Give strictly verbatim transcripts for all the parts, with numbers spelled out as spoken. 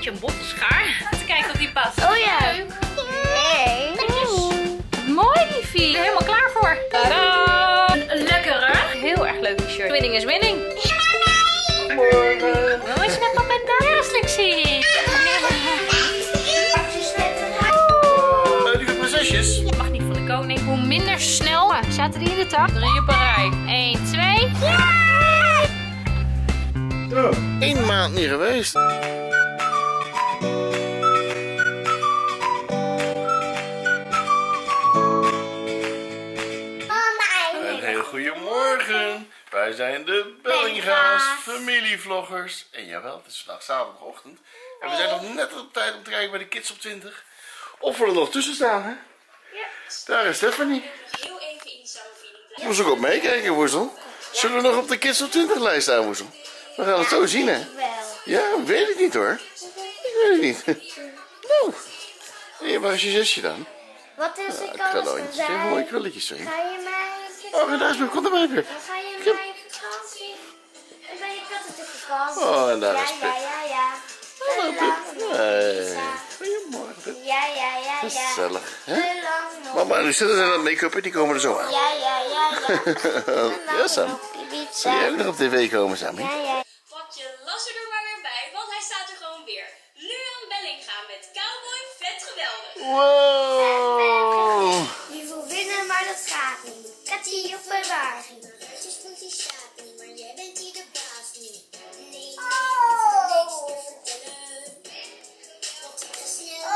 beetje een botte schaar. Laten kijken of die past. Oh ja. Leuk. Nee. Mooi, liefie. Helemaal klaar voor. Tadaa! Een lekkere. Heel erg leuk t-shirt. Winning is winning. Morgen. Hoe is het met papa en Dara's, Luxie? Uh, lieve prinsesjes. Je mag niet van de koning. Hoe minder snel zaten die in de tak. Drie op een rij. Eén, twee. Zo. Eén maand niet geweest. Een heel goedemorgen. Wij zijn de Bellinga's familievloggers. En jawel, het is vandaag zaterdagochtend. En we zijn nog net op tijd om te kijken bij de Kids op twintig. Of we er nog tussen staan, hè? Ja. Daar is Stephanie. Heel even in Salvini. Moest ook op meekijken, Woezel. Zullen we nog op de Kids op twintig lijst staan, Woezel? We gaan het zo zien, hè? Wel. Ja, weet ik niet hoor. Ik weet het niet. Nou. Hé, waar is je zusje dan? Wat is de Ja, kans krulletjes. Zeg mooie krulletjes zo. Ga je mij... Oh, daar is mijn, kom erbij, Pip. Dan ga je mij vakantie. En ben je katten te vakantie. Oh, en daar is Ja, Pip. ja, ja, ja. Hallo, Pip. Hey. Goedemorgen, Pip. Ja, ja, ja, ja. Gezellig, hè? Te lang nog. Mama en Lucille zijn aan het make-uppen, die komen er zo aan. Ja, ja, ja, ja. Ja, Sam. Zie jij ook nog op tv komen, Sammy? Ja, ja. Pak je lasser er maar weer bij, want hij staat er gewoon weer. Luan Bellinga met Cowboy Vet Geweldig. Wow! Die wil winnen, maar dat gaat niet. Kattie of bewaring. Hartjes voelt die staat niet, maar jij bent hier de baas niet. Nee, Oh. niks te vertellen. Want ik te snel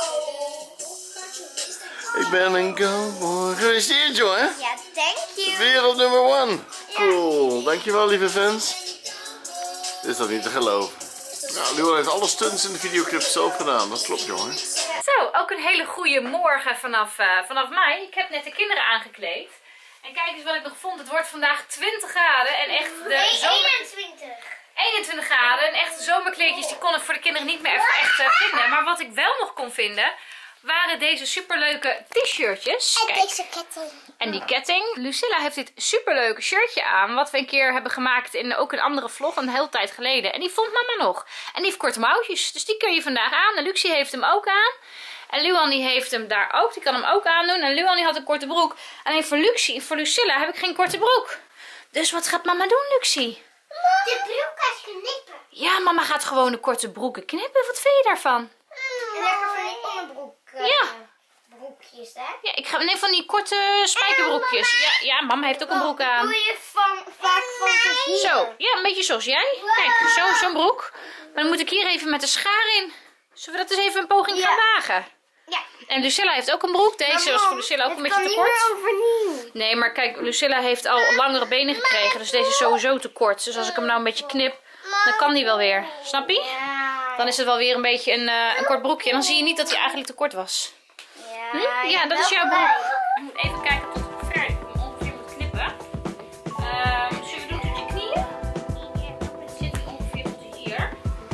Hartje wees dan Ik ben een cowboy. Gefeliciteerd, joh, hè? Ja, thank you. Wereld nummer one. Cool. Dankjewel, lieve fans. Dit is toch niet te geloven. Nou, Luan heeft alle stunts in de videoclip zelf gedaan. Dat klopt, jongen. Zo, ook een hele goede morgen vanaf, uh, vanaf mij. Ik heb net de kinderen aangekleed. En kijk eens wat ik nog vond. Het wordt vandaag twintig graden en echt de Nee, zomer... eenentwintig. eenentwintig graden en echte zomerkleedjes die kon ik voor de kinderen niet meer even echt uh, vinden. Maar wat ik wel nog kon vinden waren deze superleuke t-shirtjes. En Kijk. deze ketting. En die ketting. Lucilla heeft dit superleuke shirtje aan. Wat we een keer hebben gemaakt in ook een andere vlog. Een hele tijd geleden. En die vond mama nog. En die heeft korte mouwtjes. Dus die kun je vandaag aan. En Luxie heeft hem ook aan. En Luan die heeft hem daar ook. Die kan hem ook aandoen. En Luan die had een korte broek. Alleen voor Luxie en voor Lucilla heb ik geen korte broek. Dus wat gaat mama doen, Luxie? De broek gaat knippen. Ja, mama gaat gewoon de korte broeken knippen. Wat vind je daarvan? En lekker van die onderbroek. uh, Ja. Broekjes, hè? Ja, ik ga nee, van die korte spijkerbroekjes. Ja, ja, mama heeft ook een broek aan. Doe je van, vaak van tot hier. Zo, ja, een beetje zoals jij. Kijk, zo, zo'n broek. Maar dan moet ik hier even met de schaar in. Zullen we dat eens even een poging Ja. gaan wagen? Ja. En Lucilla heeft ook een broek. Deze was voor Lucilla ook een beetje te kort. Het kan niet meer overnieuw. Nee, maar kijk, Lucilla heeft al langere benen gekregen. Dus deze is sowieso te kort. Dus als ik hem nou een beetje knip, dan kan die wel weer. Snap je? Ja. Dan is het wel weer een beetje een, uh, een kort broekje. En dan zie je niet dat hij eigenlijk te kort was. Ja, Hm? Ja, dat is jouw broek. Ik moet even kijken tot hoe ver ik hem ongeveer moet knippen. Ehm zullen we doen tot je knieën? Het zit hier ongeveer tot hier.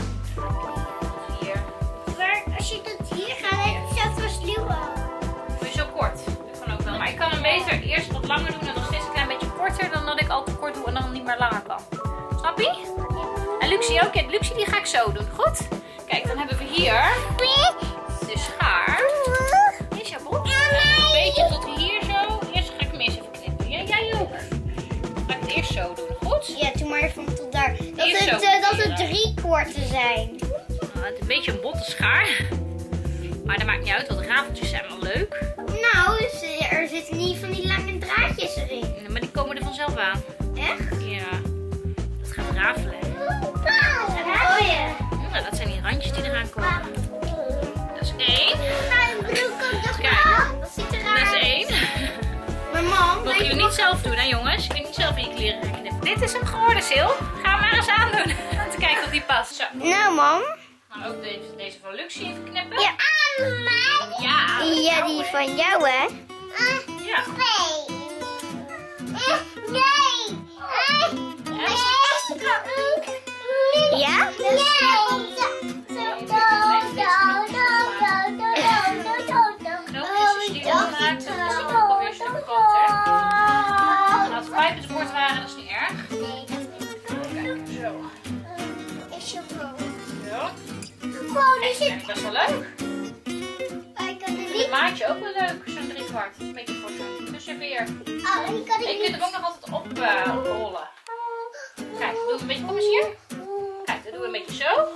Tot hier. Maar als je dat hier gaat, heb je zelfs als Luan. Doe je zo kort? Dat kan ook wel. Maar ik kan hem beter eerst wat langer doen en nog steeds een klein beetje korter dan dat ik al te kort doe en dan niet meer langer kan. Snap je? En Luxie ook. Kijk, Luxie die ga ik zo doen. Goed? Kijk, dan hebben we hier de schaar. Hier is jouw broek. Een beetje tot hier zo. Eerst ga ik hem eerst even knippen. Ja, jij ook. Dan ga ik het eerst zo doen. Goed? Ja, doe maar van tot daar. Dat Hier het, zo. uh, dat het drie kwarten zijn. Nou, het is een beetje een botte schaar. Maar dat maakt niet uit, want de rafeltjes zijn wel leuk. Nou, dus, uh, er zitten niet van die lange draadjes erin. Maar die komen er vanzelf aan. Echt? Ja. Dat gaat rafelen. Oh ja. Nou, dat zijn die randjes die eraan komen. Dat is één. Kijk, dat ziet er raar Dat is uit. één. Maar mam, Mogen jullie niet zelf doen, hè jongens? Je kunt niet zelf in je kleren gaan knippen. Dit is hem geworden, Sil. Ga hem maar eens aandoen. Om te kijken of die past. Zo. Nou mam. Nou, ook deze, deze van Luxie even knippen. Ja. Ja. Ja, die van jou hè. Ja. Ja? Knoopjes die opmaakt, dat is ook alweer een stuk groter. En als het pijpensport waren, dat is niet erg. Kijk, zo. Zo. Wow, die Dat zit... is best wel leuk. Ik kan er Het niet... maatje ook wel leuk, zo'n drie kwart. Een beetje voor zo'n tussenweer. Oh, die kan En je ik kunt niet... hem ook nog altijd op uh, rollen. Kijk, doe het een beetje, kom eens hier. Kijk, dan doen we een beetje zo.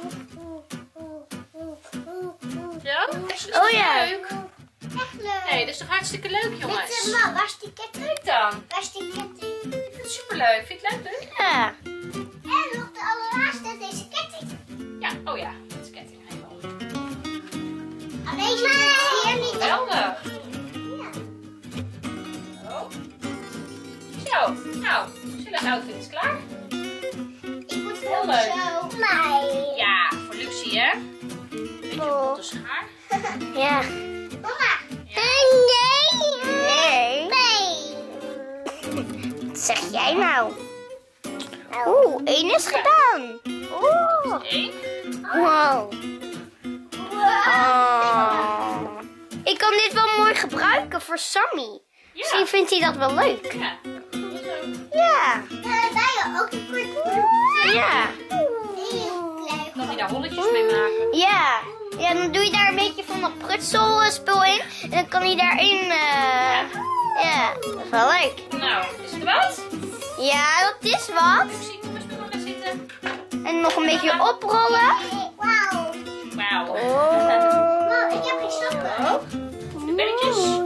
Zo. Dus dat Oh is ja. leuk. Echt leuk. Nee, dat is toch hartstikke leuk, jongens. Weet je, mam, waar is die ketting? Kijk dan. Waar is die ketting? Ik vind het superleuk. Vind je het leuk, leuk? Ja. En nog de allerlaatste, deze ketting. Ja, oh ja. Dat is ketting. Helemaal. Alleen ze hier niet. Geweldig. Ja. Zo. Zo. Nou, zullen outfit is klaar? Ik moet Heel wel leuk. zo. Nee. Ja, voor Lucie, hè? Beetje Oh. op de schaar. Ja. Mama. Ja. Nee. Nee. Nee. Wat zeg jij nou? Oeh, één is gedaan. Oeh. Eén. Wow. Oh. Ik kan dit wel mooi gebruiken voor Sammy. Misschien Ja. vindt hij dat wel leuk. Ja. Zo. Ja. Wij ook een kort. Ja. Kan hij daar rolletjes mee maken? Ja. Ja, dan doe je daar een beetje van dat prutselspul in. En dan kan hij daarin... eh Ja, dat is wel leuk. Nou, is het wat? Ja, dat is wat. Lucie, kom eens bij me gaan zitten. En nog een beetje oprollen. Wauw. Wauw. Oh. Ik heb geen stappen. De belletjes.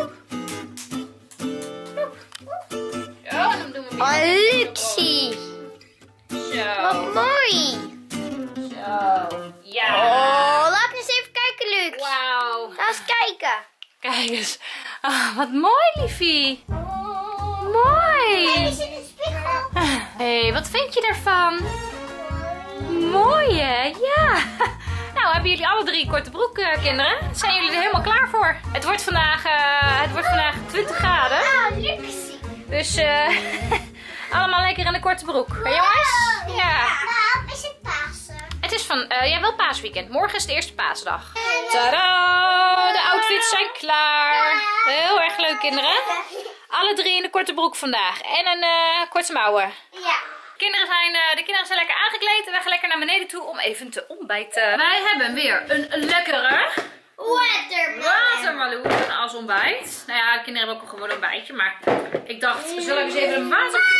Ja, en dan doen we weer. Oh, Lucie. Zo. Wat mooi. Zo. Ja. Oh, laat me eens even kijken, Luc. Wauw. Laat eens kijken. Kijk eens. Ah, wat mooi, liefie. Mooi. Hey, er zit een spiegel. Hé, hey, wat vind je ervan? Mooi, hè? Ja. Nou, hebben jullie alle drie korte broek, uh, kinderen? Zijn jullie er helemaal klaar voor? Het wordt vandaag, uh, het wordt vandaag twintig graden. Ah, Lucie. Dus eh allemaal lekker in de korte broek. Hè, jongens? Ja. Nou, is het Pasen? Het is van, uh, ja, wel paasweekend. Morgen is de eerste paasdag. Tadaa! De outfits zijn klaar. Heel erg leuk, kinderen. Alle drie in de korte broek vandaag. En een uh, korte mouwen. Ja. Kinderen zijn, uh, de kinderen zijn lekker aangekleed en we gaan lekker naar beneden toe om even te ontbijten. Wij hebben weer een lekkere Watermelon. watermeloen als ontbijt. Nou ja, de kinderen hebben ook een gewoon ontbijtje, maar ik dacht, zal ik eens even een watermeloen.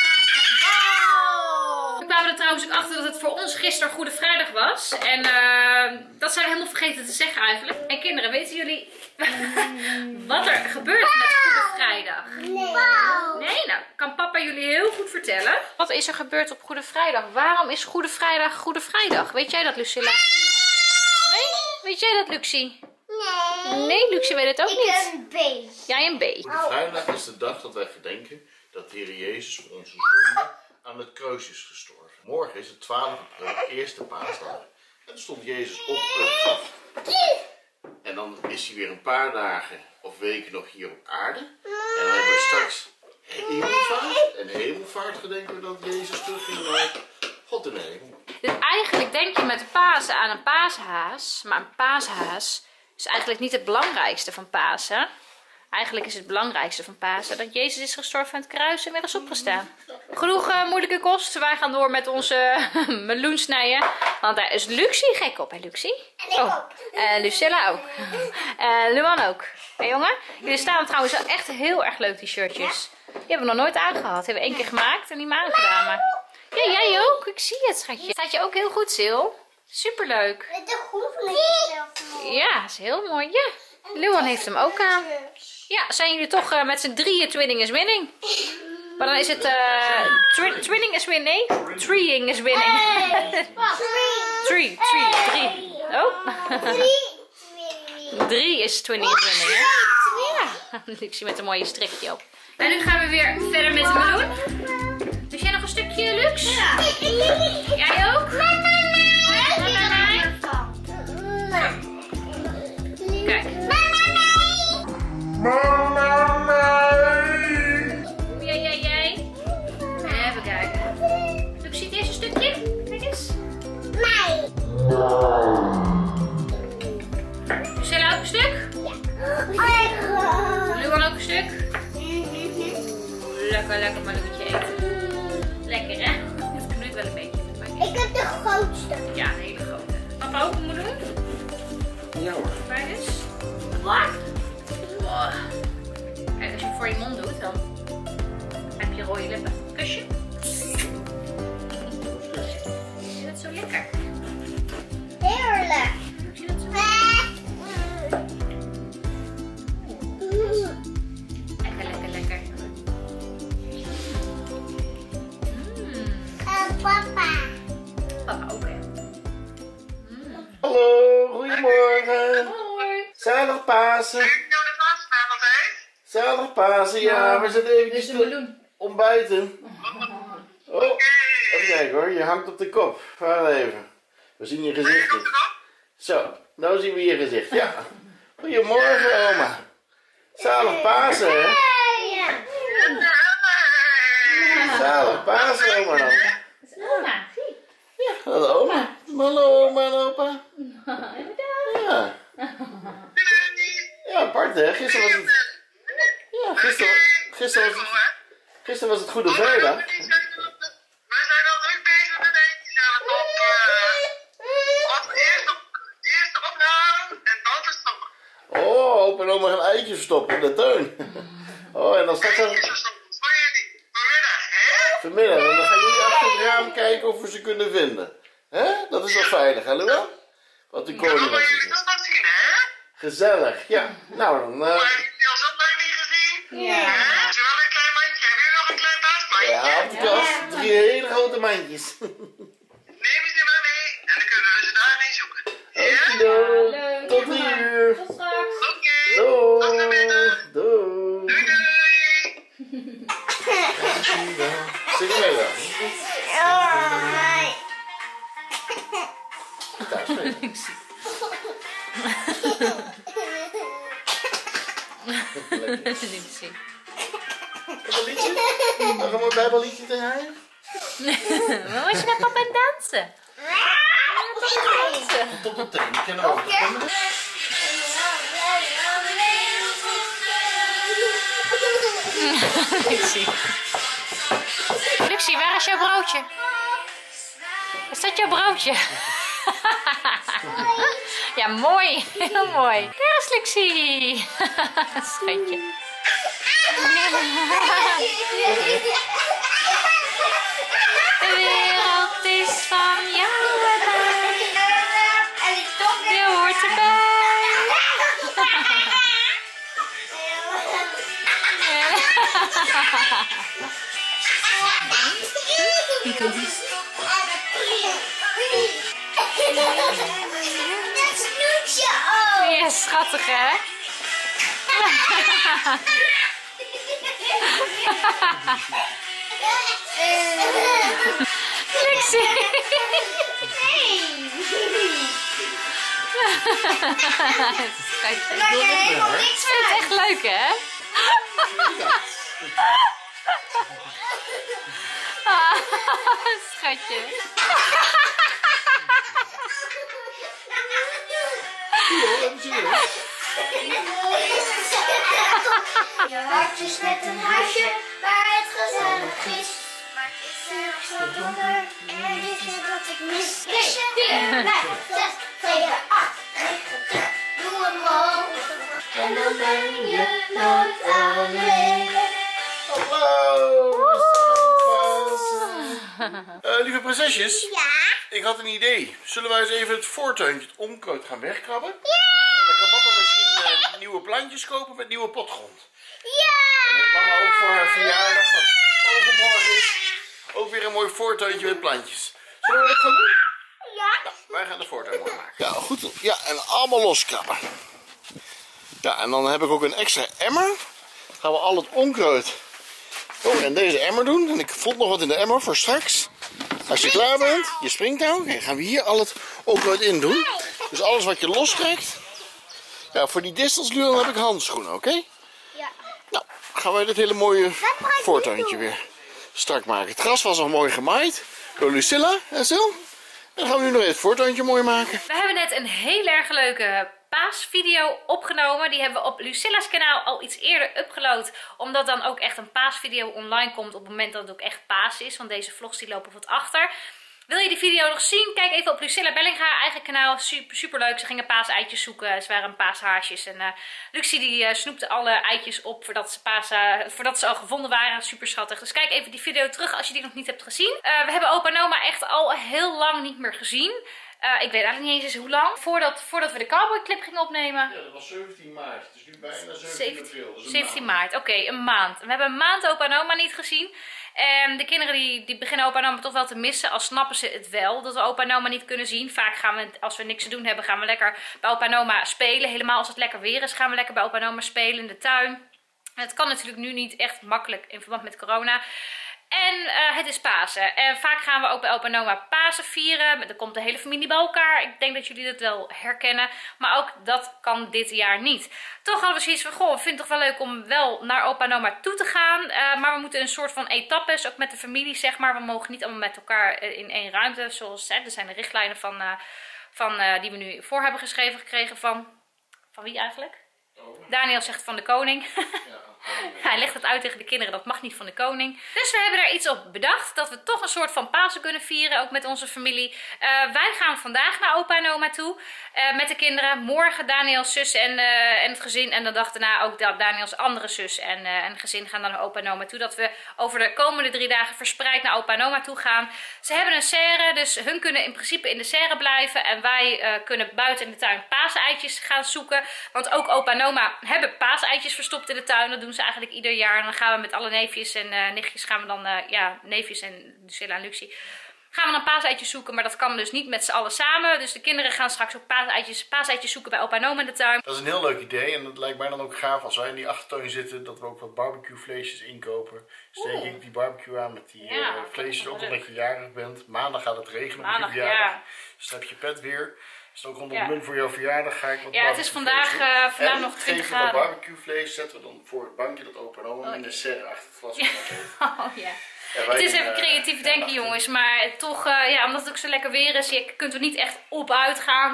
We kwamen er trouwens ook achter dat het voor ons gisteren Goede Vrijdag was. En uh, dat zijn we helemaal vergeten te zeggen eigenlijk. En kinderen, weten jullie wat er gebeurt met Goede Vrijdag? Nee. Wow. Nee? Nou, kan papa jullie heel goed vertellen. Wat is er gebeurd op Goede Vrijdag? Waarom is Goede Vrijdag Goede Vrijdag? Weet jij dat, Lucilla? Nee? Weet jij dat, Lucie? Nee. Nee, Lucie weet het ook Ik niet. een B. Jij een B. Vrijdag is de dag dat wij gedenken dat de Heer Jezus voor onze zonde aan het kruis is gestorven. Morgen is het twaalfde april, eerste paasdag. En dan stond Jezus op het graf. En dan is hij weer een paar dagen of weken nog hier op aarde. En dan hebben we straks hemelvaart. En hemelvaart gedenken we dat Jezus terugging naar God in de hemel. Dus eigenlijk denk je met Pasen aan een paashaas. Maar een paashaas is eigenlijk niet het belangrijkste van Pasen. Eigenlijk is het belangrijkste van Pasen dat Jezus is gestorven aan het kruis en weer is opgestaan. Genoeg uh, moeilijke kost. Wij gaan door met onze meloen snijden. Want daar is Lucie gek op, hè Lucie? En ik Oh, ook. en Lucilla ook. En Luan ook. Hé jongen? Jullie staan trouwens wel echt heel erg leuk, die shirtjes. Die hebben we nog nooit aangehad. Hebben we één keer gemaakt en niet meer aangedaan. Maar... Ja, jij ook. Ik zie het, schatje. Staat je ook heel goed, Sil. Superleuk. Met de groen van jezelf. Ja, is heel mooi. Ja, Luan heeft hem ook aan. Ja, zijn jullie toch uh, met z'n drieën twinning is winning? Maar dan is het uh, twi twinning is winning? Treeing is winning. Three, three, drie. Oh. Drie is twinning is winning, hè? Ja. Lucie met een mooie strikje op. En nu gaan we weer verder met de meloen. Dus jij nog een stukje, Lux? Ja. Jij ook? Kijk. Jij, jij, jij. Even kijken. Lux ziet eerst een stukje. Kijk eens. Mij. Lucilla ook een stuk? Luan ook een stuk? Lekker, lekker meloentje eten. Lekker, hè? Het knuurt wel een beetje. Ik heb de grootste. Ja, een hele grote. Papa ook een meloen? Ja hoor. Waar dus? Wat? Oh. Kijk, als je het voor je mond doet, dan heb je rode lippen. Kusje. Vind je dat zo lekker? Heerlijk. Vind je dat zo lekker? Lekker, lekker, lekker. En papa. Papa ook, hè? Hallo, goedemorgen. Hoi. Zalig Pasen. Zalig Pasen, ja. We zitten eventjes Dit is een meloen. ontbijten. Oh, even kijken hoor. Je hangt op de kop. Wacht even. We zien je gezicht niet. Zo, nou zien we je gezicht. Ja. Goedemorgen, oma. Zalig Pasen, hè? Zalig Pasen, oma dan. Dat is oma. Zie. Ja, hallo oma. Hallo oma en opa. Ja. Ja, apart hè. Gisteren was het... Ja, gisteren, gisteren was het... Gisteren was het Goede Vrijdag. Wij zijn al druk bezig met eentjes aan het op. Wat eerst op, eerst ophalen en dan verstoppen. Oh, opa en oma gaan eitjes verstoppen in de tuin. Oh, en dan straks... Eitjes verstoppen, voor jullie. Vanmiddag, hè? Vanmiddag, en dan gaan jullie achter het raam kijken of we ze kunnen vinden. Hè? Dat is wel veilig, hè, Luan? Wat die Dan koning gaan was jullie gezien. dat wat zien, hè? Gezellig, ja. Nou, dan... Maar Uh... hebben jullie al zo lang niet gezien? Ja. Hè? Zullen we een klein mandje? Hebben jullie nog een klein paasmandje? Ja, op de kast. Drie hele grote mandjes. Neem ze maar mee en dan kunnen we ze daarmee zoeken. Ja? Okido. Leuk. Tot hier. Tot straks. Oké. Tot vanmiddag. Doei. Doei. Doei doei. Zing mee dan. Lucie. Nog een liedje? Nog een mooi bijbelliedje te halen? Waar was je met papa aan het dansen? Dansen. Tot op teen. Ik ken hem ook. Lucie. Lucie, waar is jouw broodje? Is dat jouw broodje? Ja, mooi. Heel mooi. Daar is Lucie. Schatje. De wereld is van jou en mij. Je hoort erbij. Dat snoetje ook. Ja, schattig hè? Lucie. Schatje. Daar kan helemaal niks Ik vind het echt leuk hè? Ah, schatje. Je hart is net een huisje waar het gezellig is. Maar het is erg zo donker en is het wat ik mis. drie, vier, vijf, zes, zeven, acht, negen, tien. Doe hem omhoog. En dan ben je nooit alleen. Hallo. Uh, lieve prinsesjes. Ja? Ik had een idee. Zullen wij eens even het voortuintje, het onkruid gaan wegkrabben? Ja! En dan kan papa misschien uh, nieuwe plantjes kopen met nieuwe potgrond. Ja! En dan mama ook voor haar verjaardag, wat overmorgen is, ook weer een mooi voortuintje met plantjes. Zullen we dat gaan doen? Ja! Nou, wij gaan de voortuin mooi maken. Ja, goed. Ja, en allemaal loskrabben. Ja, en dan heb ik ook een extra emmer. Dan gaan we al het onkruid oh, in deze emmer doen. En ik vond nog wat in de emmer voor straks. Als je klaar bent, je springtouw, dan gaan we hier al het onkruid in doen. Dus alles wat je lostrekt. Ja, voor die distels nu dan heb ik handschoenen, oké? Okay? Ja. Nou, gaan wij dit hele mooie voortuintje weer strak maken. Het gras was al mooi gemaaid door Lucilla en zo. En dan gaan we nu nog even het voortuintje mooi maken. We hebben net een heel erg leuke paasvideo opgenomen. Die hebben we op Lucilla's kanaal al iets eerder upgeload. Omdat dan ook echt een paasvideo online komt op het moment dat het ook echt paas is. Want deze vlogs die lopen wat achter. Wil je die video nog zien? Kijk even op Lucilla Bellinga eigen kanaal. Super, super leuk. Ze gingen paaseitjes zoeken. Ze waren paashaasjes. En uh, Lucie die uh, snoepte alle eitjes op voordat ze, paas, uh, voordat ze al gevonden waren. Super schattig. Dus kijk even die video terug als je die nog niet hebt gezien. Uh, we hebben opa en oma echt al heel lang niet meer gezien. Uh, ik weet eigenlijk niet eens hoe lang. Voordat, voordat we de cowboy clip gingen opnemen. Ja, dat was zeventien maart. Het is nu bijna zeventien april. Dus zeventien maart. Oké, okay, een maand. We hebben een maand opa en oma niet gezien. En de kinderen die, die beginnen opa en oma toch wel te missen. Al snappen ze het wel dat we opa en oma niet kunnen zien. Vaak gaan we, als we niks te doen hebben, gaan we lekker bij opa en oma spelen. Helemaal als het lekker weer is, gaan we lekker bij opa en oma spelen in de tuin. En het kan natuurlijk nu niet echt makkelijk in verband met corona. En uh, het is Pasen. En vaak gaan we ook bij opa en oma Pasen vieren. Er komt de hele familie bij elkaar. Ik denk dat jullie dat wel herkennen. Maar ook dat kan dit jaar niet. Toch hadden we zoiets van, goh, we vinden het toch wel leuk om wel naar opa en oma toe te gaan. Uh, maar we moeten een soort van etappes, ook met de familie zeg maar. We mogen niet allemaal met elkaar in één ruimte. Zoals, hè, er zijn de richtlijnen van, uh, van, uh, die we nu voor hebben geschreven gekregen van... Van wie eigenlijk? Oh. Daniel zegt van de koning. Ja. Hij legt het uit tegen de kinderen, dat mag niet van de koning. Dus we hebben daar iets op bedacht, dat we toch een soort van Pasen kunnen vieren, ook met onze familie. Uh, wij gaan vandaag naar opa en oma toe, uh, met de kinderen. Morgen Daniels zus en, uh, en het gezin. En de dag daarna ook Daniels andere zus en, uh, en gezin gaan dan naar opa en oma toe. Dat we over de komende drie dagen verspreid naar opa en oma toe gaan. Ze hebben een serre, dus hun kunnen in principe in de serre blijven. En wij uh, kunnen buiten in de tuin paaseitjes gaan zoeken. Want ook opa en oma hebben paaseitjes verstopt in de tuin. Dat doen ze eigenlijk ieder jaar. En dan gaan we met alle neefjes en uh, nichtjes gaan we dan, uh, ja, neefjes en Lucilla en Lucie, gaan we dan paaseitjes zoeken. Maar dat kan dus niet met z'n allen samen. Dus de kinderen gaan straks ook paaseitjes, paaseitjes zoeken bij opa en oma in de tuin. Dat is een heel leuk idee. En het lijkt mij dan ook gaaf als wij in die achtertuin zitten, dat we ook wat barbecue vleesjes inkopen. Steek ik die barbecue aan met die ja, uh, vleesjes, ook omdat je jarig bent. Maandag gaat het regenen op je verjaardag. Ja. Dus dan heb je pet weer. Dus ook rondom ja. voor jouw verjaardag ga ik wat ja, het is vandaag, uh, vandaag nog twintig graden. En barbecue vlees zetten we dan voor het bankje dat opa en oma oh, in de serre achter het glas ja. Oh ja. Ja, het is even creatief uh, denken jongens, maar toch, uh, ja, omdat het ook zo lekker weer is, je kunt er niet echt op uitgaan.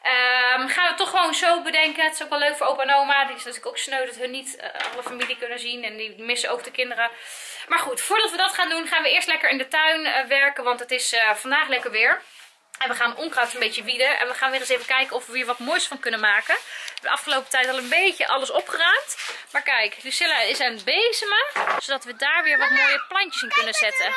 Um, gaan we het toch gewoon zo bedenken. Het is ook wel leuk voor opa en oma. Die is natuurlijk ook sneu dat hun niet uh, alle familie kunnen zien. En die missen ook de kinderen. Maar goed, voordat we dat gaan doen, gaan we eerst lekker in de tuin uh, werken. Want het is uh, vandaag lekker weer. En we gaan onkruid een beetje wieden. En we gaan weer eens even kijken of we hier wat moois van kunnen maken. We hebben de afgelopen tijd al een beetje alles opgeruimd. Maar kijk, Lucilla is aan het bezemen. Zodat we daar weer wat mooie plantjes in kunnen zetten.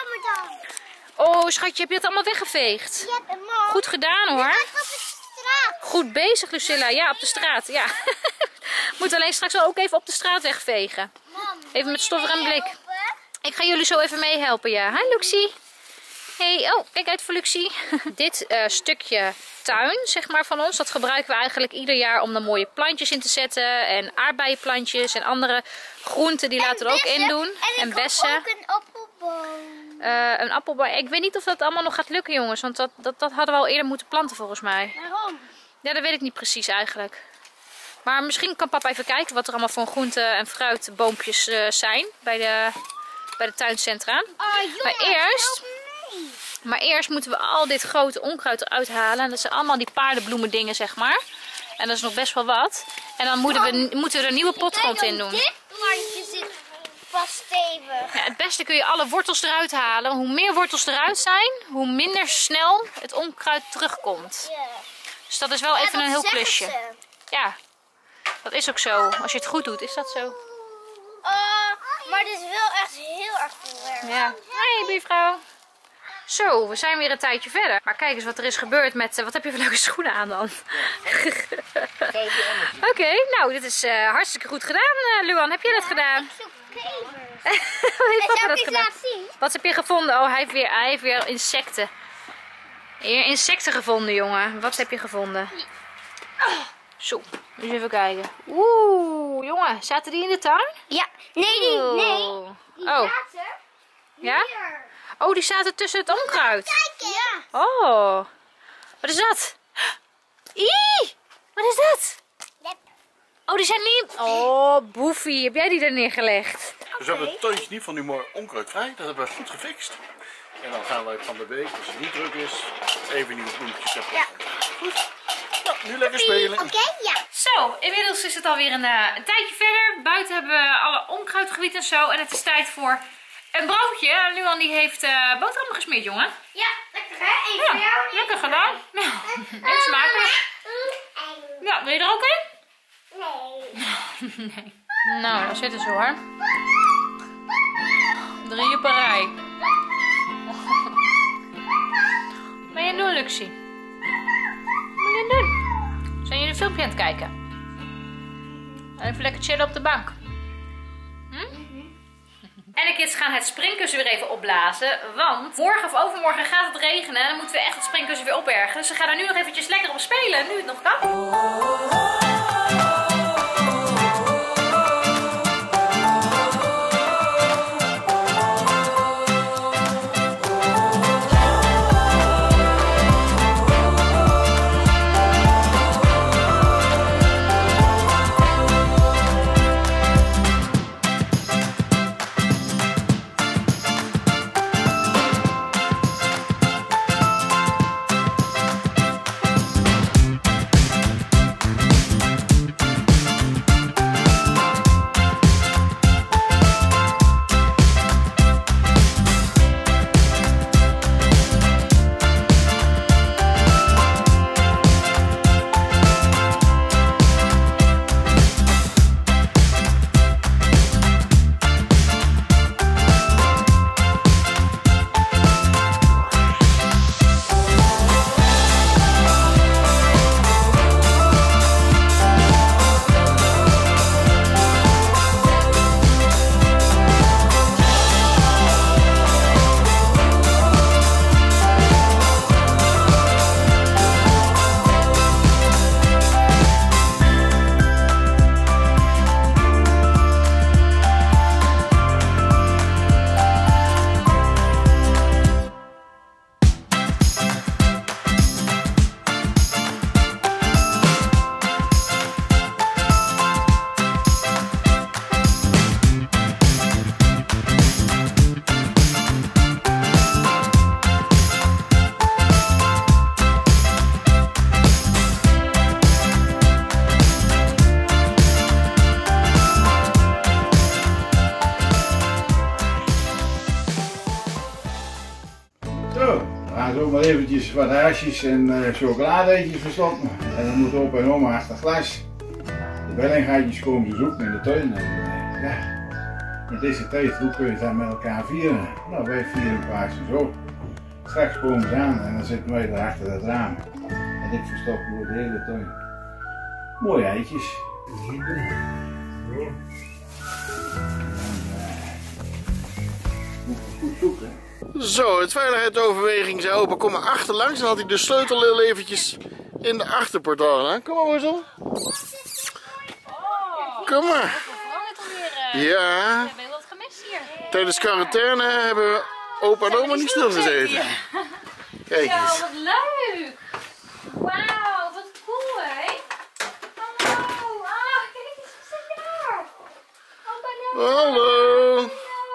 Oh schatje, heb je dat allemaal weggeveegd? Goed gedaan hoor. Goed bezig Lucilla. Ja, op de straat. Ja. Moet alleen straks wel ook even op de straat wegvegen. Even met stoffer en blik. Ik ga jullie zo even meehelpen, ja. Hi Luxie. Hey, oh, kijk uit voor Luxie. Dit uh, stukje tuin, zeg maar, van ons, dat gebruiken we eigenlijk ieder jaar om er mooie plantjes in te zetten. En aardbeienplantjes en andere groenten, die laten we er ook in doen. En, en bessen. Ook een appelboom. Uh, een appelboom. Ik weet niet of dat allemaal nog gaat lukken, jongens. Want dat, dat, dat hadden we al eerder moeten planten, volgens mij. Waarom? Ja, dat weet ik niet precies eigenlijk. Maar misschien kan papa even kijken wat er allemaal voor groenten en fruitboompjes uh, zijn bij de, bij de tuincentra. Oh, jongens, maar eerst... Maar eerst moeten we al dit grote onkruid eruit halen. En dat zijn allemaal die paardenbloemen dingen, zeg maar. En dat is nog best wel wat. En dan moeten we, moeten we er nieuwe potgrond in doen. Dit plantje zit vast stevig. Ja, het beste kun je alle wortels eruit halen. Hoe meer wortels eruit zijn, hoe minder snel het onkruid terugkomt. Ja. Dus dat is wel ja, even een heel klusje. Ze. Ja, dat is ook zo. Als je het goed doet, is dat zo. Uh, maar het is wel echt heel erg veel werk. Ja. Hoi, buurvrouw. Zo, we zijn weer een tijdje verder. Maar kijk eens wat er is gebeurd met... Uh, wat heb je voor leuke schoenen aan dan? Oké, okay, nou dit is uh, hartstikke goed gedaan, uh, Luan. Heb jij dat gedaan? Ik zoek kevers. Hoe heeft papa dat gedaan? Laten zien. Wat heb je gevonden? Oh, hij heeft weer, hij heeft weer insecten. Hier insecten gevonden, jongen. Wat heb je gevonden? Zo, eens even kijken. Oeh, jongen, zaten die in de tuin? Ja. Nee, die, nee. Die oh. zaten ja? hier. Oh, die zaten tussen het onkruid. Kijk, ja. Oh, wat is dat? Ih, wat is dat? Oh, die zijn niet... Oh, Boefie, heb jij die er neergelegd? Dus we hebben het tuintje niet van nu mooi onkruidvrij. Dat hebben we goed gefixt. En dan gaan wij van de week, als het niet druk is, even nieuwe bloemetjes hebben. Ja. Goed. Nou, nu lekker spelen. Oké, okay, ja. Zo, inmiddels is het alweer een, uh, een tijdje verder. Buiten hebben we alle onkruidgebied en zo. En het is tijd voor Een broodje. Luan die heeft uh, boterhammen gesmeerd, jongen. Ja, lekker hè? Eén voor Ja, jou. lekker gedaan. Nou, eet smakelijk. Ja, wil je er ook in? Nee. Nee. Nou, daar zitten ze hoor. Drie op een rij. Wat ben je aan het doen, Luxie? Wat ben je aan het doen? Zijn jullie een filmpje aan het kijken? Even lekker chillen op de bank. Hm? En de kids gaan het springkussen weer even opblazen. Want morgen of overmorgen gaat het regenen. En dan moeten we echt het springkussen weer opbergen. Dus ze gaan er nu nog eventjes lekker op spelen. Nu het nog kan. Maar eventjes wat haasjes en uh, chocoladeetjes verstoppen. En dan moet opa en oma achter glas. De bellingaatjes komen ze zoeken in de tuin. En uh, ja, in deze tijd, hoe kun je dat met elkaar vieren? Nou, wij vieren een paar zo. Straks komen ze aan en dan zitten wij daar achter dat raam. En ik verstop door de hele tuin. Mooie eitjes. Goed zoeken. Zo, het veiligheidsoverweging zei opa, kom maar achterlangs. Dan had hij de sleutel heel eventjes in de achterportaal gedaan. Kom maar, Woezel. Kom maar. Ja. We hebben wat gemist hier. Tijdens quarantaine hebben opa en oma niet stilgezeten. Kijk eens. Ja, wat leuk. Wauw, wat cool hè. Hallo. Ah, kijk eens, wat zit daar? Opa en oma. Hallo.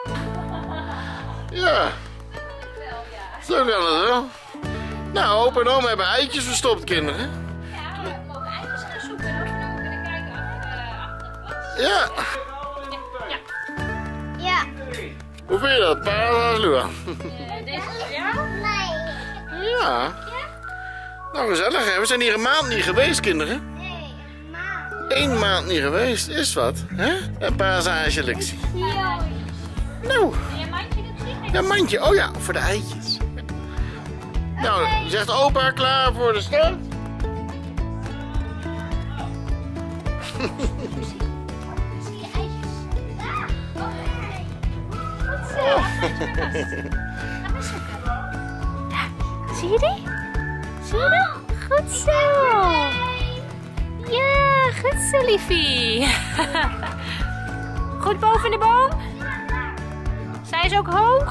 Ja. Zo kan het wel. Nou, opa en oma hebben eitjes verstopt, kinderen. Ja, we mogen eitjes gaan zoeken. Dan moeten we kunnen kijken achter, uh, achter het glas. Ja. Ja. Ja. Hoe vind je dat, pa? Luan? Uh, deze is voor jou? Nee. Ja. Nou, gezellig hè. We zijn hier een maand niet geweest, kinderen. Nee, een maand. Eén maand niet geweest, is wat, hè? Een passage lectie. Ja. Nou, En je mandje doet zien? ja, mandje. Oh ja, voor de eitjes. Nou, zegt opa klaar voor de start? Zie je eitjes? Ja. Oké. Goed zo. Ga maar zoeken. Daar. Zie je die? Zie je die? Goed zo. Ja, goed zo, liefie. Goed boven de boom. Zij is ook hoog.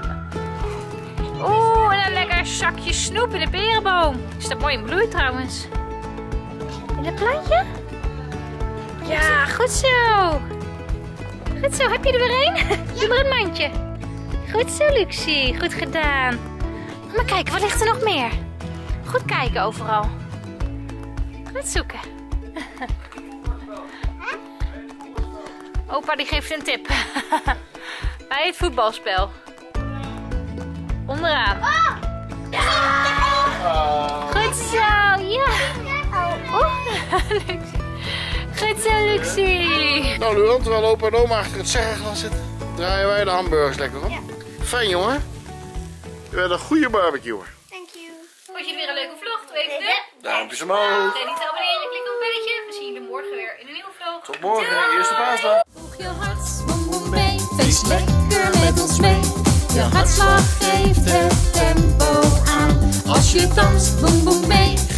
Oeh, en een lekker zakje snoep in de perenboom. Is dat mooi in bloei trouwens? In het plantje? Ja, goed zo. Goed zo, heb je er weer een? Doe maar een mandje. Goed zo, Luxie. Goed gedaan. Maar kijk, wat ligt er nog meer? Goed kijken overal. Goed zoeken. Opa die geeft een tip. Bij het voetbalspel. Onderaan. Oh. Goed zo, ja. Oh, Luxie. Goed zo, Luxie. Nou, Luan, terwijl opa en oma achter het sergenglas zitten, draaien wij de hamburgers lekker op. Ja. Fijn, jongen. Je bent een goede barbecuer. Thank you. Vond je weer een leuke vlog? Doe even de Duimpjes omhoog. Vergeet niet te abonneren, klik op het belletje. We zien jullie morgen weer in een nieuwe vlog. Tot morgen, eerste paasdag. Voeg je hart, boem boem mee. Feest lekker met ons mee. Je hartslag geeft het tempo aan. Als je danst, boem boem mee.